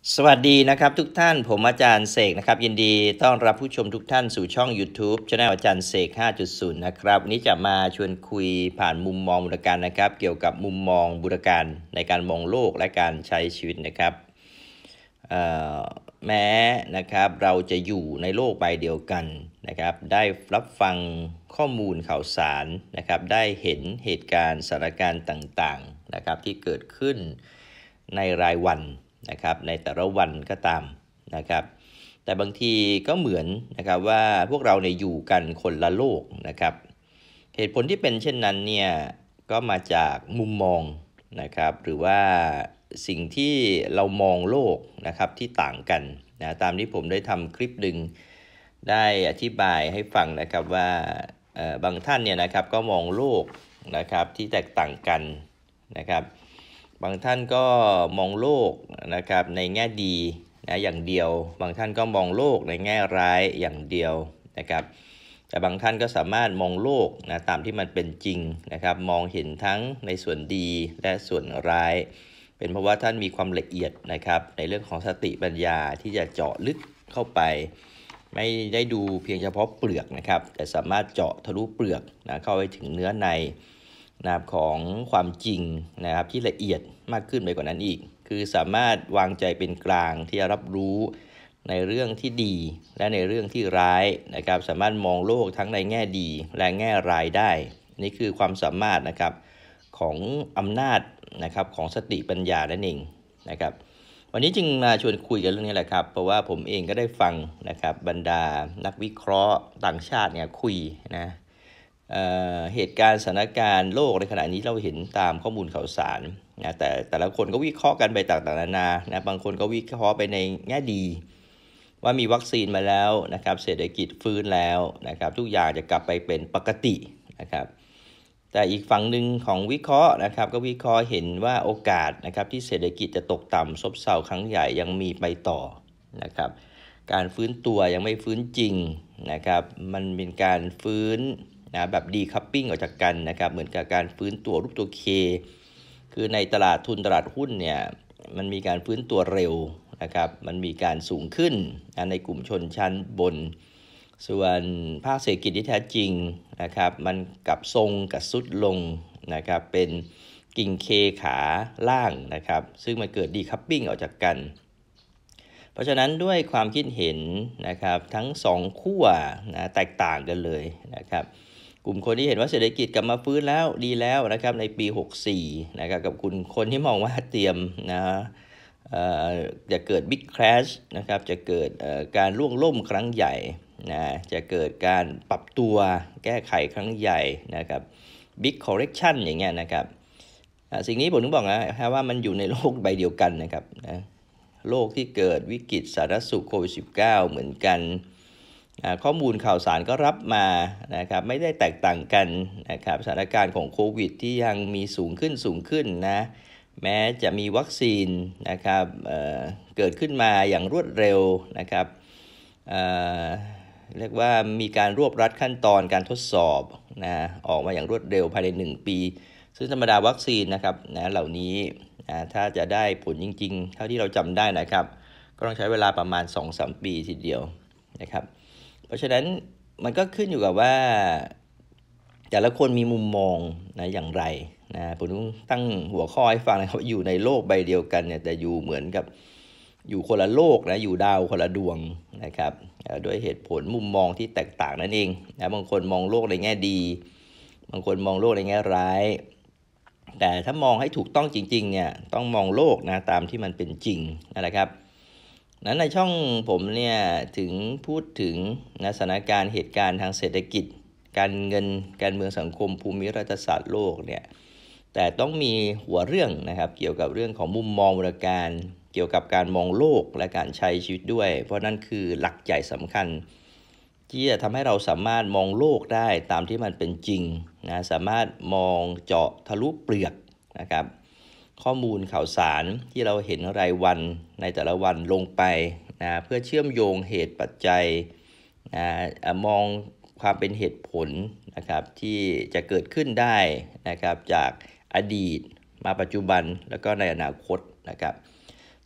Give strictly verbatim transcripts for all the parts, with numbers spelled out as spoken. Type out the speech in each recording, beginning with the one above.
สวัสดีนะครับทุกท่านผมอาจารย์เสกนะครับยินดีต้อนรับผู้ชมทุกท่านสู่ช่อง YouTube Channel อาจารย์เสก ห้าจุดศูนย์ นะครับวันนี้จะมาชวนคุยผ่านมุมมองบูรการนะครับเกี่ยวกับมุมมองบูรการในการมองโลกและการใช้ชีวิตนะครับแม้นะครับเราจะอยู่ในโลกใบเดียวกันนะครับได้รับฟังข้อมูลข่าวสารนะครับได้เห็นเหตุการณ์สถานการณ์ต่างๆนะครับที่เกิดขึ้นในรายวันนะครับในแต่ละวันก็ตามนะครับแต่บางทีก็เหมือนนะครับว่าพวกเราเนี่ยอยู่กันคนละโลกนะครับเหตุผลที่เป็นเช่นนั้นเนี่ยก็มาจากมุมมองนะครับหรือว่าสิ่งที่เรามองโลกนะครับที่ต่างกันนะตามที่ผมได้ทำคลิปหนึ่งได้อธิบายให้ฟังนะครับว่าบางท่านเนี่ยนะครับก็มองโลกนะครับที่แตกต่างกันนะครับบางท่านก็มองโลกนะครับในแง่ดีนะอย่างเดียวบางท่านก็มองโลกในแง่ร้ายอย่างเดียวนะครับแต่บางท่านก็สามารถมองโลกนะตามที่มันเป็นจริงนะครับมองเห็นทั้งในส่วนดีและส่วนร้ายเป็นเพราะว่าท่านมีความละเอียดนะครับในเรื่องของสติปัญญาที่จะเจาะลึกเข้าไปไม่ได้ดูเพียงเฉพาะเปลือกนะครับแต่สามารถเจาะทะลุเปลือกนะเข้าไปถึงเนื้อในนะครับของความจริงนะครับที่ละเอียดมากขึ้นไปกว่านั้นอีกคือสามารถวางใจเป็นกลางที่จะรับรู้ในเรื่องที่ดีและในเรื่องที่ร้ายนะครับสามารถมองโลกทั้งในแง่ดีและแง่ร้ายได้นี่คือความสามารถนะครับของอำนาจนะครับของสติปัญญานั่นเองนะครับวันนี้จึงมาชวนคุยกันเรื่องนี้แหละครับเพราะว่าผมเองก็ได้ฟังนะครับบรรดานักวิเคราะห์ต่างชาติเนี่ยคุยนะเอ่อเหตุการณ์สถานการณ์โลกในขณะนี้เราเห็นตามข้อมูลข่าวสารนะแต่แต่ละคนก็วิเคราะห์กันไปต่างๆนานานะบางคนก็วิเคราะห์ไปในแง่ดีว่ามีวัคซีนมาแล้วนะครับเศรษฐกิจฟื้นแล้วนะครับทุกอย่างจะกลับไปเป็นปกตินะครับแต่อีกฝั่งหนึ่งของวิเคราะห์นะครับก็วิเคราะห์เห็นว่าโอกาสนะครับที่เศรษฐกิจจะตกต่ำซบเซาครั้งใหญ่ยังมีไปต่อนะครับการฟื้นตัวยังไม่ฟื้นจริงนะครับมันเป็นการฟื้นนะแบบดีคัพปิ้งออกจากกันนะครับเหมือนกับการฟื้นตัวรูปตัว K คือในตลาดทุนตลาดหุ้นเนี่ยมันมีการฟื้นตัวเร็วนะครับมันมีการสูงขึ้นในกลุ่มชนชั้นบนส่วนภาคเศรษฐกิจที่แท้จริงนะครับมันกับทรงกับซุดลงนะครับเป็นกิ่งเคขาล่างนะครับซึ่งมันเกิดดีคัพปิ้งออกจากกันเพราะฉะนั้นด้วยความคิดเห็นนะครับทั้งสองขั้วนะแตกต่างกันเลยนะครับกลุ่มคนที่เห็นว่าเศรษฐกิจกลับมาฟื้นแล้วดีแล้วนะครับในปีหกสิบสี่นะครับกับคุณคนที่มองว่าเตรียมนะจะเกิดบิ๊กแครชนะครับจะเกิดการร่วงล่มครั้งใหญ่นะจะเกิดการปรับตัวแก้ไขครั้งใหญ่นะครับบิ๊กคอร์เรคชันอย่างเงี้ยนะครับสิ่งนี้ผมถึงบอกนะว่ามันอยู่ในโลกใบเดียวกันนะครับนะโลกที่เกิดวิกฤตสาธารณสุขโควิด สิบเก้า เหมือนกันข้อมูลข่าวสารก็รับมานะครับไม่ได้แตกต่างกันนะครับสถานการณ์ของโควิดที่ยังมีสูงขึ้นสูงขึ้นนะแม้จะมีวัคซีนนะครับ เอ่อ เกิดขึ้นมาอย่างรวดเร็วนะครับเอ่อเรียกว่ามีการรวบรัดขั้นตอนการทดสอบนะออกมาอย่างรวดเร็วภายในหนึ่งปีซึ่งธรรมดาวัคซีนนะครับนะเหล่านี้นะถ้าจะได้ผลจริงๆเท่าที่เราจำได้นะครับก็ต้องใช้เวลาประมาณ สองถึงสาม ปีทีเดียวนะครับเพราะฉะนั้นมันก็ขึ้นอยู่กับว่าแต่ละคนมีมุมมองนะอย่างไรนะผมต้องตั้งหัวข้อให้ฟังนะครับอยู่ในโลกใบเดียวกันเนี่ยแต่อยู่เหมือนกับอยู่คนละโลกนะอยู่ดาวคนละดวงนะครับด้วยเหตุผลมุมมองที่แตกต่างนั่นเองนะบางคนมองโลกในแง่ดีบางคนมองโลกในแง่ร้ายแต่ถ้ามองให้ถูกต้องจริงๆเนี่ยต้องมองโลกนะตามที่มันเป็นจริงนะครับนั้นในช่องผมเนี่ยถึงพูดถึงนะสถานการณ์เหตุการณ์ทางเศรษฐกิจการเงินการเมืองสังคมภูมิรัฐศาสตร์โลกเนี่ยแต่ต้องมีหัวเรื่องนะครับเกี่ยวกับเรื่องของมุมมองบริการเกี่ยวกับการมองโลกและการใช้ชีวิตด้วยเพราะนั่นคือหลักใหญ่สำคัญที่จะทำให้เราสามารถมองโลกได้ตามที่มันเป็นจริงนะสามารถมองเจาะทะลุเปลือกนะครับข้อมูลข่าวสารที่เราเห็นรายวันในแต่ละวันลงไปนะเพื่อเชื่อมโยงเหตุปัจจัยนะมองความเป็นเหตุผลนะครับที่จะเกิดขึ้นได้นะครับจากอดีตมาปัจจุบันแล้วก็ในอนาคตนะครับ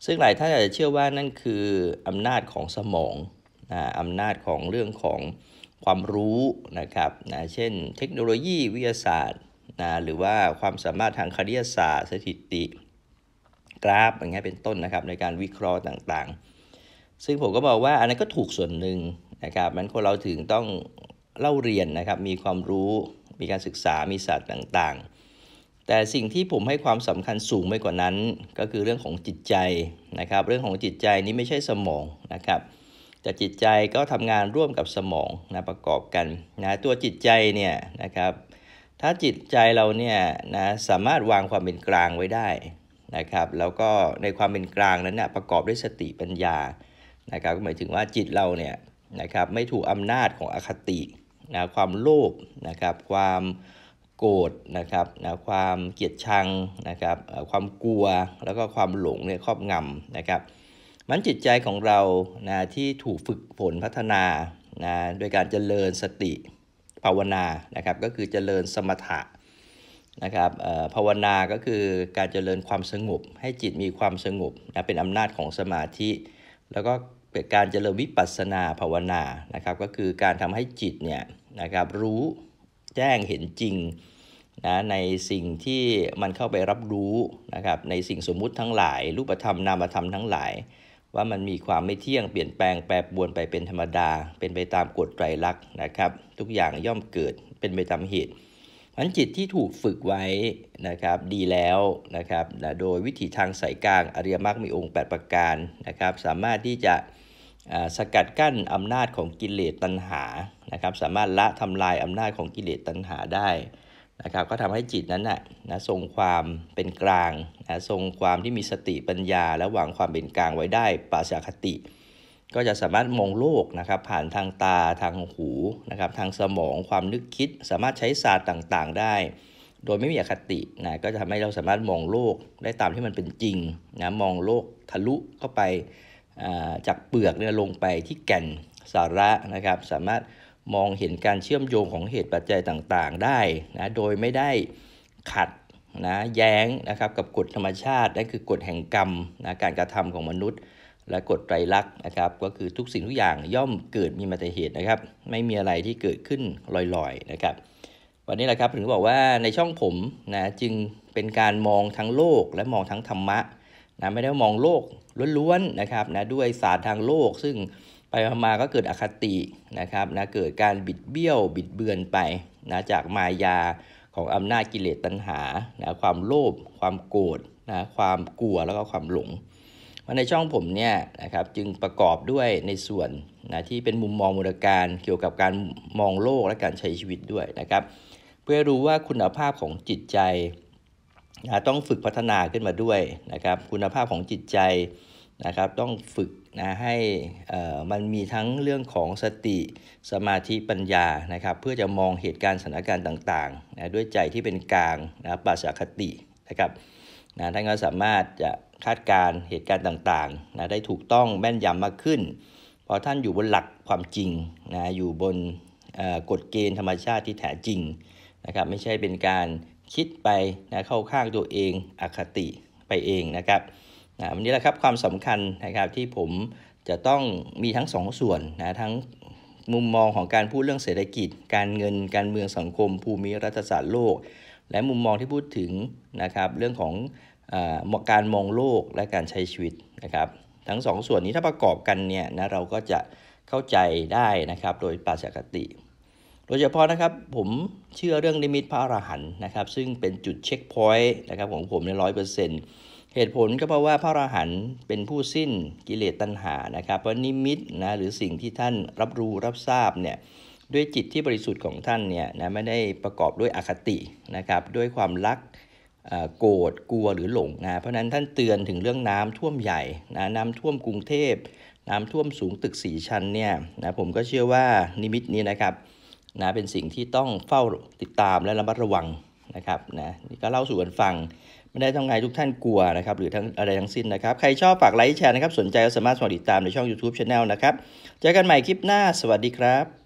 ซึ่งหลายท่านอาจจะเชื่อว่านั่นคืออำนาจของสมองนะอำนาจของเรื่องของความรู้นะครับนะเช่นเทคโนโลยีวิทยาศาสตร์นะหรือว่าความสามารถทางคณิตศาสตร์สถิติกราฟอย่างเงี้ยเป็นต้นนะครับในการวิเคราะห์ต่างๆซึ่งผมก็บอกว่าอันนั้นก็ถูกส่วนหนึ่งนะครับมันคนเราถึงต้องเล่าเรียนนะครับมีความรู้มีการศึกษามีศาสตร์ต่างๆแต่สิ่งที่ผมให้ความสำคัญสูงไปกว่านั้นก็คือเรื่องของจิตใจนะครับเรื่องของจิตใจนี้ไม่ใช่สมองนะครับแต่จิตใจก็ทำงานร่วมกับสมองนะประกอบกันนะตัวจิตใจเนี่ยนะครับถ้าจิตใจเราเนี่ยนะสามารถวางความเป็นกลางไว้ได้นะครับแล้วก็ในความเป็นกลางนั้นนะประกอบด้วยสติปัญญานะครับก็หมายถึงว่าจิตเราเนี่ยนะครับไม่ถูกอำนาจของอคตินะความโลภนะครับความโกรธนะครับนะความเกลียดชังนะครับความกลัวแล้วก็ความหลงเนี่ยครอบงำนะครับมันจิตใจของเรานะที่ถูกฝึกฝนพัฒนานะโดยการเจริญสติภาวนานะครับก็คือเจริญสมถะนะครับภาวนาก็คือการเจริญความสงบให้จิตมีความสงบนะเป็นอำนาจของสมาธิแล้วก็เป็นการเจริญวิปัสสนาภาวนานะครับก็คือการทำให้จิตเนี่ยนะครับรู้แจ้งเห็นจริงนะในสิ่งที่มันเข้าไปรับรู้นะครับในสิ่งสมมุติทั้งหลายรูปธรรมนามธรรมทั้งหลายว่ามันมีความไม่เที่ยงเปลี่ยนแปลงแปรปรวนไปเป็นธรรมดาเป็นไปตามกฎไตรลักษณ์นะครับทุกอย่างย่อมเกิดเป็นไปตามเหตุมันจิตที่ถูกฝึกไว้นะครับดีแล้วนะครับนะโดยวิถีทางสายกลางอริยมรรคมีองค์แปดประการนะครับสามารถที่จะสกัดกั้นอำนาจของกิเลสตัณหานะครับสามารถละทำลายอำนาจของกิเลสตัณหาได้นะครับก็ทำให้จิตนั้นนะนะทรงความเป็นกลางนะทรงความที่มีสติปัญญาและหวังความเป็นกลางไว้ได้ปราศจากคติก็จะสามารถมองโลกนะครับผ่านทางตาทางหูนะครับทางสมองความนึกคิดสามารถใช้ศาสตร์ต่างๆได้โดยไม่มีอคตินะก็จะทำให้เราสามารถมองโลกได้ตามที่มันเป็นจริงนะมองโลกทะลุเข้าไปจากเปลือกเนี่ยลงไปที่แก่นสาระนะครับสามารถมองเห็นการเชื่อมโยงของเหตุปัจจัยต่างๆได้นะโดยไม่ได้ขัดนะแย้งนะครับกับกฎธรรมชาตินั่นคือกฎแห่งกรรมนะการกระทำของมนุษย์และกฎไตรลักษณ์นะครับก็คือทุกสิ่งทุกอย่างย่อมเกิดมีมาแต่เหตุนะครับไม่มีอะไรที่เกิดขึ้นลอยๆนะครับวันนี้แหละครับถึงบอกว่าในช่องผมนะจึงเป็นการมองทั้งโลกและมองทั้งธรรมะนะไม่ได้มองโลกล้วนๆนะครับนะด้วยศาสตร์ทางโลกซึ่งไปมาก็เกิดอคตินะครับนะเกิดการบิดเบี้ยวบิดเบือนไปนะจากมายาของอำนาจกิเลสตัณหานะความโลภความโกรธนะความกลัวแล้วก็ความหลงในช่องผมเนี่ยนะครับจึงประกอบด้วยในส่วนนะที่เป็นมุมมองมูลการเกี่ยวกับการมองโลกและการใช้ชีวิตด้วยนะครับเพื่อรู้ว่าคุณภาพของจิตใจนะต้องฝึกพัฒนาขึ้นมาด้วยนะครับคุณภาพของจิตใจนะครับต้องฝึกนะให้มันมีทั้งเรื่องของสติสมาธิปัญญานะครับเพื่อจะมองเหตุการณ์สถานการณ์ต่างๆนะด้วยใจที่เป็นกลางนะปราศจากคตินะครับนะท่านก็สามารถจะคาดการเหตุการณ์ต่างๆนะได้ถูกต้องแม่นยำมากขึ้นเพราะท่านอยู่บนหลักความจริงนะอยู่บนกฎเกณฑ์ธรรมชาติที่แท้จริงนะครับไม่ใช่เป็นการคิดไปนะเข้าข้างตัวเองอคติไปเองนะครับนะวันนี้แหละครับความสำคัญนะครับที่ผมจะต้องมีทั้งสองส่วนนะทั้งมุมมองของการพูดเรื่องเศรษฐกิจการเงินการเมืองสังคมภูมิรัฐศาสตร์โลกและมุมมองที่พูดถึงนะครับเรื่องของการมองโลกและการใช้ชีวิตนะครับทั้งสองส่วนนี้ถ้าประกอบกันเนี่ยนะเราก็จะเข้าใจได้นะครับโดยปราศจากคติโดยเฉพาะนะครับผมเชื่อเรื่องนิมิตพระอรหันต์นะครับซึ่งเป็นจุดเช็คพอยต์นะครับของผมในร้อยเปอร์เซ็นต์เหตุผลก็เพราะว่าพระอรหันต์เป็นผู้สิ้นกิเลสตัณหานะครับเพราะนิมิตนะหรือสิ่งที่ท่านรับรู้รับทราบเนี่ยด้วยจิตที่บริสุทธิ์ของท่านเนี่ยนะไม่ได้ประกอบด้วยอคตินะครับด้วยความรักโกรธกลัวหรือหลงนะเพราะนั้นท่านเตือนถึงเรื่องน้ำท่วมใหญ่นะน้ำท่วมกรุงเทพน้ำท่วมสูงตึกสี่ชั้นเนี่ยนะผมก็เชื่อว่านิมิตนี้นะครับนะเป็นสิ่งที่ต้องเฝ้าติดตามและระมัดระวังนะครับนะนี่ก็เล่าสู่กันฟังไม่ได้ต้องไงทุกท่านกลัวนะครับหรือทั้งอะไรทั้งสิ้นนะครับใครชอบฝากไลค์แชร์นะครับสนใจก็สามารถติดตามในช่อง YouTube Channel นะครับเจอกันใหม่คลิปหน้าสวัสดีครับ